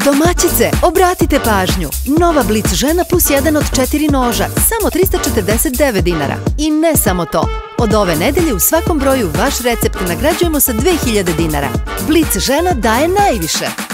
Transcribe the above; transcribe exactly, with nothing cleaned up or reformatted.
Domaćice, obratite pažnju. Nova Blic žena plus jedan od četiri noža, samo trista četrdeset devet dinara. I ne samo to. Od ove nedelje u svakom broju vaš recept nagrađujemo sa dve hiljade dinara. Blic žena daje najviše.